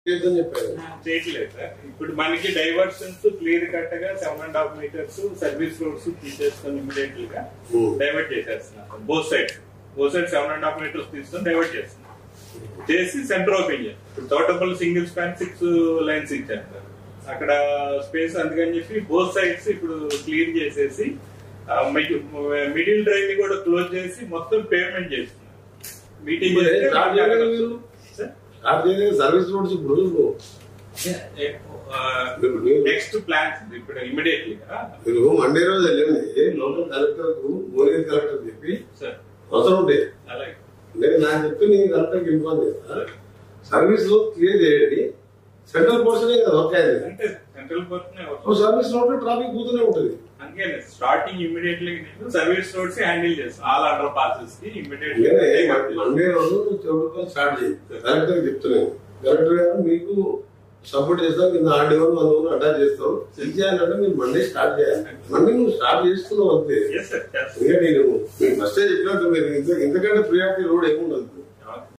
చేయట్లేదు సార్. ఇప్పుడు మనకి డైవర్షన్స్ క్లియర్ కట్ గా 7.5 meters సర్వీస్ రోడ్స్ తీసేసుకొని ఇమీడియట్ గా డైవర్ట్ చేసేస్తున్నారు. బోత్ సైడ్స్ 7.5 meters తీసుకొని డైవర్ట్ చేస్తున్నారు. చేసి సెంటర్ ఓపెన్ చేస్తారు. ఇప్పుడు తోటపల్లి సింగిల్ స్పాన్ 6 lanes ఇచ్చారు సార్. అక్కడ స్పేస్ అందుకని చెప్పి బోత్ సైడ్స్ ఇప్పుడు క్లియర్ చేసేసి మిడిల్ డ్రైవ్ ని కూడా క్లోజ్ చేసి మొత్తం పేమెంట్ చేస్తున్నారు. మీటింగ్ సర్వీస్ రోడ్స్ ఇప్పుడు నెక్స్ట్ ప్లాన్స్ ఇప్పుడు ఇమీడియట్లీ మీరు మండే రోజు వెళ్ళండి. లోకల్ కలెక్టర్ కు మోరియల్ కలెక్టర్ చెప్పి అవసరం ఉంటాయి. నేను నాకు చెప్తే నేను కలెక్టర్ ఇన్ఫార్మ్ చేస్తా. సర్వీస్ రోడ్ క్లియర్ చేయండి. సెంట్రల్ పోర్షన్ కదా వర్క్ అయ్యేది. అంటే central portion service road traffic పోతూనే ఉంటుంది. అందుకే starting immediately service roads handle చేస్తాం. ఆల్ అండర్ పాసెస్ కి ఇమీడియట్లీ మండే రోజు స్టార్ట్ చేయి. కలెక్టర్ చెప్తున్నాను. కలెక్టర్ గారు మీకు సపోర్ట్ చేస్తాం. కింద ఆర్డీఓ మన ఊరు అటాచ్ చేస్తాం. ఇది చేయాలంటే మీరు మండే స్టార్ట్ చేయాలి. మండే నువ్వు స్టార్ట్ చేస్తున్నావు అంతే. ఇంకా నేను మీకు ఫస్టే చెప్పినట్టు మీరు ఇంతకంటే ప్రియారిటీ రోడ్ ఏముండదు.